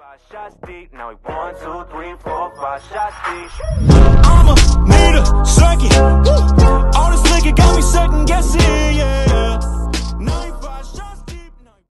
Shots deep, now we 1, 2, 3, 4, 5 shots deep. I'ma need a second.